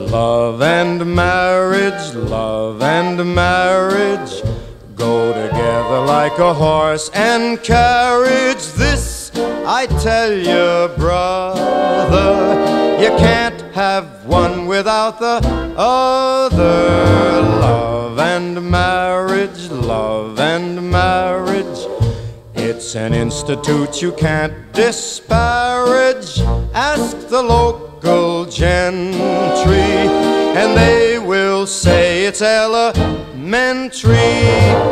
Love and marriage go together like a horse and carriage. This I tell you, brother, you can't have one without the other. Love and marriage, it's an institute you can't disparage. Ask the local gentry, and they will say it's elementary.